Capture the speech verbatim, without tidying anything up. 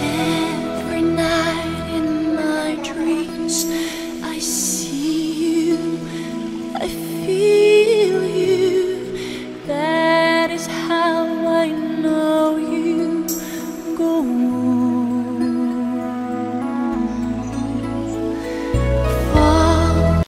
Every night in my dreams, I see you, I feel you. That is how I know